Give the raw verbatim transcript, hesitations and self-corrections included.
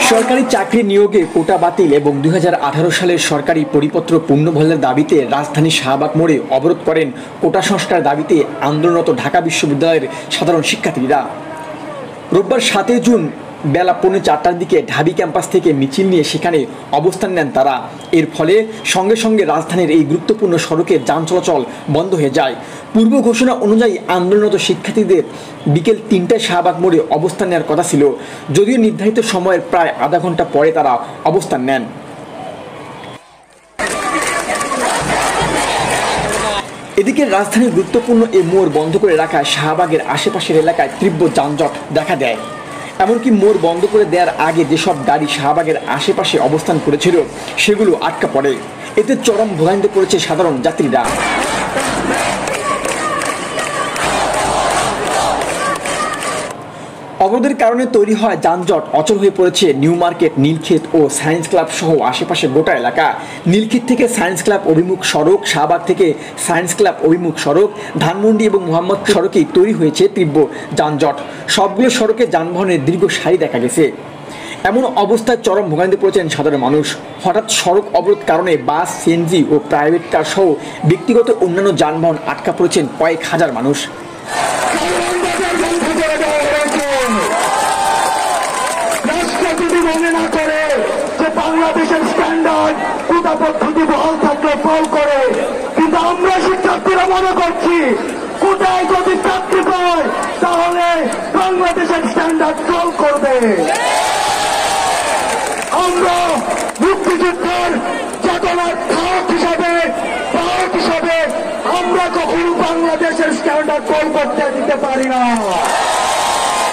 সরকারি চাকরি নিয়োগে কোটা বাতিল এবং দুই হাজার আঠারো সালের সরকারি পরিপত্র পুনর্বহালের দাবিতে রাজধানী শাহবাগ মোড়ে অবরোধ করেন কোটা সংস্কার দাবিতে আন্দোলনরত ঢাকা বিশ্ববিদ্যালয়ের সাধারণ শিক্ষার্থীরা। রোববার সাতই জুন বেলা পৌনে চারটার দিকে ঢাবি ক্যাম্পাস থেকে মিছিল নিয়ে সেখানে অবস্থান নেন তারা। এর ফলে সঙ্গে সঙ্গে রাজধানীর এই গুরুত্বপূর্ণ সড়কে যান চলাচল বন্ধ হয়ে যায়। পূর্ব ঘোষণা অনুযায়ী আন্দোলনরত শিক্ষার্থীদের বিকেল তিনটায় শাহবাগ মোড়ে অবস্থান নেওয়ার কথা ছিল, যদিও নির্ধারিত সময়ের প্রায় আধা ঘন্টা পরে তারা অবস্থান নেন। এদিকে রাজধানীর গুরুত্বপূর্ণ এই মোড় বন্ধ করে রাখায় শাহবাগের আশেপাশের এলাকায় তীব্র যানজট দেখা দেয়। এমনকি মোড় বন্ধ করে দেওয়ার আগে যেসব গাড়ি শাহবাগের আশেপাশে অবস্থান করেছিল সেগুলো আটকা পড়ে। এতে চরম ভোগান্তিতে পড়েছে সাধারণ যাত্রীরা। অবরোধের কারণে তৈরি হয় যানজট অচল হয়ে পড়েছে নিউ মার্কেট, নীলক্ষেত ও সায়েন্স ক্লাব সহ আশেপাশে গোটা এলাকা। নীলক্ষেত থেকে সায়েন্স ক্লাব অভিমুখ সড়ক, শাহবাগ থেকে সায়েন্স ক্লাব অভিমুখ সড়ক, ধানমন্ডি এবং মোহাম্মদ সড়কেই তৈরি হয়েছে তীব্র যানজট। সবগুলো সড়কে যানবাহনের দীর্ঘ সারি দেখা গেছে। এমন অবস্থায় চরম ভোগান্তিতে পড়েছেন সাধারণ মানুষ। হঠাৎ সড়ক অবরোধ কারণে বাস, সিএনজি ও প্রাইভেট কার সহ ব্যক্তিগত অন্যান্য যানবাহন আটকা পড়েছেন কয়েক হাজার মানুষ। মনে না করে যে বাংলাদেশের স্ট্যান্ডার্ড কোটা পদ্ধতি বহাল থাকলে ফল করে, কিন্তু আমরা শিক্ষার্থীরা মনে করছি কোটায় যদি চাকরি পায় তাহলে বাংলাদেশের স্ট্যান্ডার্ড ফল করবে। আমরা মুক্তিযুদ্ধের চেতনার ধারক হিসাবে বাহক হিসাবে আমরা কখনো বাংলাদেশের স্ট্যান্ডার্ড ফল করতে দিতে পারি না।